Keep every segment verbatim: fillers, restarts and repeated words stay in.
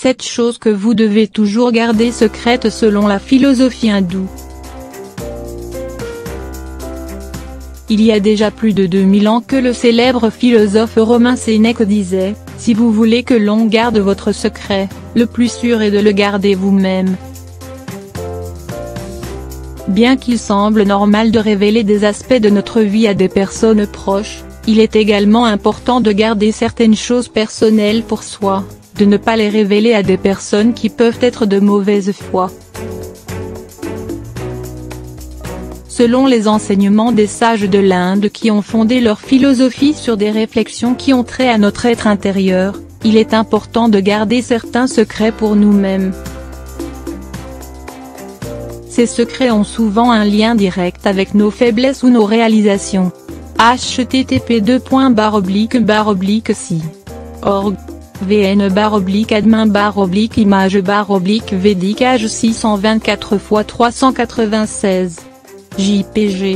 sept choses que vous devez toujours garder secrètes selon la philosophie hindoue. Il y a déjà plus de deux mille ans que le célèbre philosophe romain Sénèque disait, « Si vous voulez que l'on garde votre secret, le plus sûr est de le garder vous-même ». Bien qu'il semble normal de révéler des aspects de notre vie à des personnes proches, il est également important de garder certaines choses personnelles pour soi, de ne pas les révéler à des personnes qui peuvent être de mauvaise foi. Selon les enseignements des sages de l'Inde qui ont fondé leur philosophie sur des réflexions qui ont trait à notre être intérieur, il est important de garder certains secrets pour nous-mêmes. Ces secrets ont souvent un lien direct avec nos faiblesses ou nos réalisations. h t t p deux points barre oblique barre oblique si point org vn barre oblique admin barre oblique image barre oblique védicage six cent vingt-quatre par trois cent quatre-vingt-seize. J P G.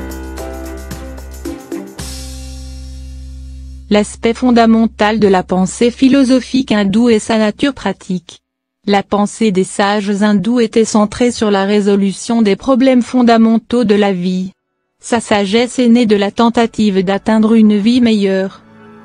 L'aspect fondamental de la pensée philosophique hindoue est sa nature pratique. La pensée des sages hindous était centrée sur la résolution des problèmes fondamentaux de la vie. Sa sagesse est née de la tentative d'atteindre une vie meilleure.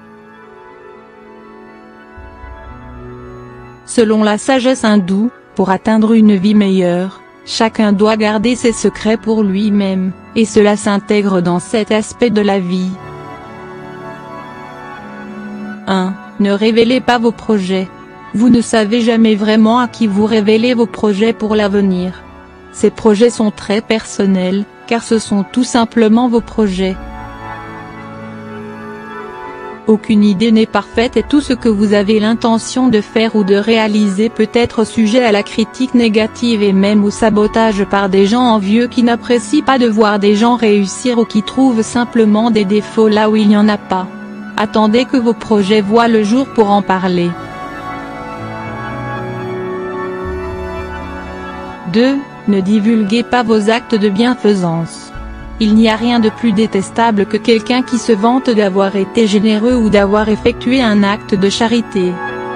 Selon la sagesse hindoue, pour atteindre une vie meilleure, chacun doit garder ses secrets pour lui-même, et cela s'intègre dans cet aspect de la vie. un. Ne révélez pas vos projets. Vous ne savez jamais vraiment à qui vous révélez vos projets pour l'avenir. Ces projets sont très personnels, car ce sont tout simplement vos projets. Aucune idée n'est parfaite et tout ce que vous avez l'intention de faire ou de réaliser peut être sujet à la critique négative et même au sabotage par des gens envieux qui n'apprécient pas de voir des gens réussir ou qui trouvent simplement des défauts là où il n'y en a pas. Attendez que vos projets voient le jour pour en parler. deux. Ne divulguez pas vos actes de bienfaisance. Il n'y a rien de plus détestable que quelqu'un qui se vante d'avoir été généreux ou d'avoir effectué un acte de charité.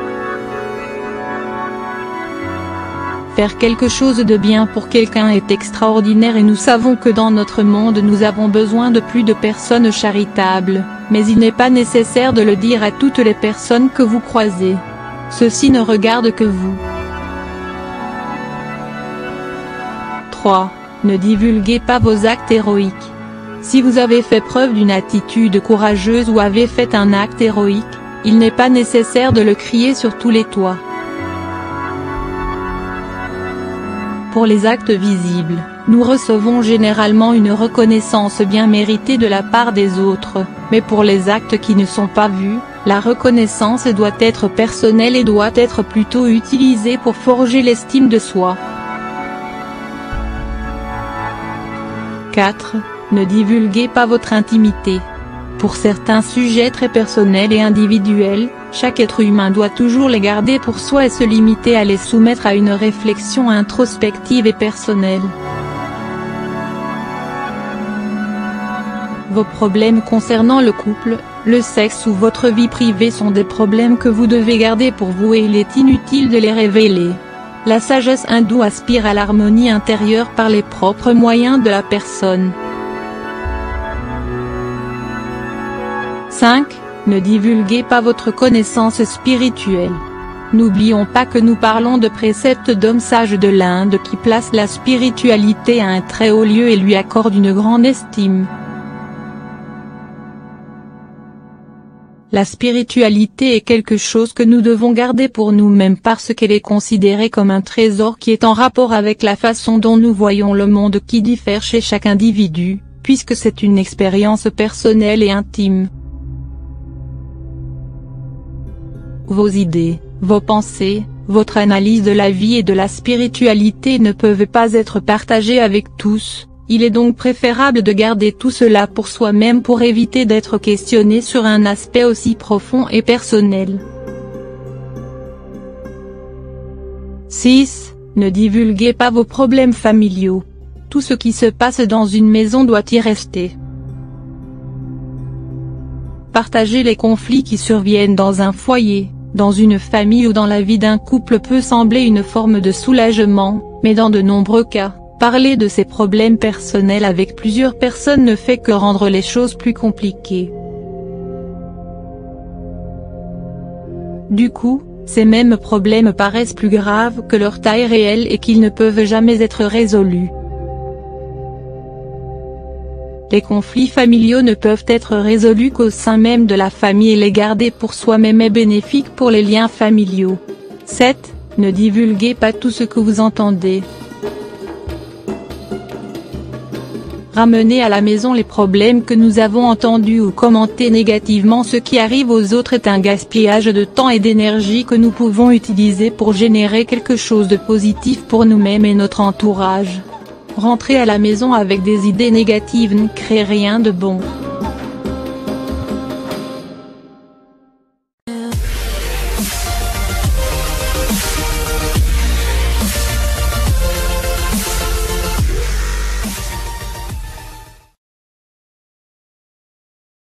Faire quelque chose de bien pour quelqu'un est extraordinaire et nous savons que dans notre monde nous avons besoin de plus de personnes charitables, mais il n'est pas nécessaire de le dire à toutes les personnes que vous croisez. Ceux-ci ne regardent que vous. trois. Ne divulguez pas vos actes héroïques. Si vous avez fait preuve d'une attitude courageuse ou avez fait un acte héroïque, il n'est pas nécessaire de le crier sur tous les toits. Pour les actes visibles, nous recevons généralement une reconnaissance bien méritée de la part des autres, mais pour les actes qui ne sont pas vus, la reconnaissance doit être personnelle et doit être plutôt utilisée pour forger l'estime de soi. quatre. Ne divulguez pas votre intimité. Pour certains sujets très personnels et individuels, chaque être humain doit toujours les garder pour soi et se limiter à les soumettre à une réflexion introspective et personnelle. Vos problèmes concernant le couple, le sexe ou votre vie privée sont des problèmes que vous devez garder pour vous et il est inutile de les révéler. La sagesse hindoue aspire à l'harmonie intérieure par les propres moyens de la personne. cinq. Ne divulguez pas votre connaissance spirituelle. N'oublions pas que nous parlons de préceptes d'hommes sages de l'Inde qui placent la spiritualité à un très haut lieu et lui accordent une grande estime. La spiritualité est quelque chose que nous devons garder pour nous-mêmes parce qu'elle est considérée comme un trésor qui est en rapport avec la façon dont nous voyons le monde qui diffère chez chaque individu, puisque c'est une expérience personnelle et intime. Vos idées, vos pensées, votre analyse de la vie et de la spiritualité ne peuvent pas être partagées avec tous. Il est donc préférable de garder tout cela pour soi-même pour éviter d'être questionné sur un aspect aussi profond et personnel. six. Ne divulguez pas vos problèmes familiaux. Tout ce qui se passe dans une maison doit y rester. Partagez les conflits qui surviennent dans un foyer, dans une famille ou dans la vie d'un couple peut sembler une forme de soulagement, mais dans de nombreux cas, parler de ses problèmes personnels avec plusieurs personnes ne fait que rendre les choses plus compliquées. Du coup, ces mêmes problèmes paraissent plus graves que leur taille réelle et qu'ils ne peuvent jamais être résolus. Les conflits familiaux ne peuvent être résolus qu'au sein même de la famille et les garder pour soi-même est bénéfique pour les liens familiaux. sept. Ne divulguez pas tout ce que vous entendez. Ramener à la maison les problèmes que nous avons entendus ou commenter négativement ce qui arrive aux autres est un gaspillage de temps et d'énergie que nous pouvons utiliser pour générer quelque chose de positif pour nous-mêmes et notre entourage. Rentrer à la maison avec des idées négatives ne crée rien de bon.